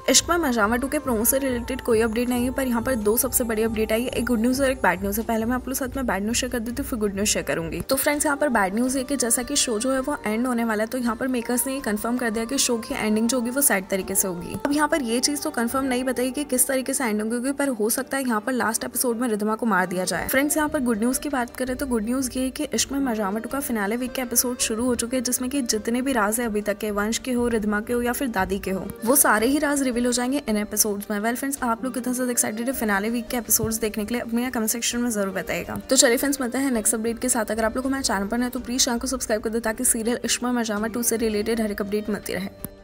इश्क में मजामा 2 के प्रोमो से रिलेटेड कोई अपडेट नहीं है, पर यहाँ पर दो सबसे बड़ी अपडेट आई है, एक गुड न्यूज और एक बैड न्यूज है। पहले मैं आप लोग साथ में बैड न्यूज शेयर कर देती हूँ, फिर गुड न्यूज शेयर करूंगी। तो फ्रेंड्स यहाँ पर बैड न्यूज है कि जैसा कि शो जो है वो एंड होने वाला है, तो यहाँ पर मेकर्स ने ये कंफर्म कर दिया कि शो की एंडिंग जो होगी वो सैड तरीके से होगी। अब यहाँ पर ये चीज तो कंफर्म नहीं बताई कि किस तरीके से एंडिंग होगी, पर हो सकता है यहाँ पर लास्ट एपिसोड में रिद्धिमा को मार दिया जाए। फ्रेंड्स यहाँ पर गुड न्यूज की बात करें तो गुड न्यूज ये है कि इश्क में मजामा 2 का फिनाले वीक के एपिसोड शुरू हो चुके हैं, जिसमें कि जितने भी राज है अभी तक के, वंश के हो, रिद्धिमा के हो या फिर दादी के हो, वो सारे ही राज रिवील हो जाएंगे इन एपिसोड्स में। वेल फ्रेंड्स, आप लोग कितना ज्यादा एक्साइटेड है फिनाले वीक के एपिसोड्स देखने के लिए, अपने कमेंट सेक्शन में जरूर बताएगा। तो चलिए फ्रेंड्स, मिलते हैं नेक्स्ट अपडेट के साथ। अगर आप लोग हमारे चैनल पर है तो प्लीज चैनल को सब्सक्राइब कर दे ताकि सीरियल इश्क में मजामा 2 से रिलेटेड हर एक अपडेट मिलती रहे।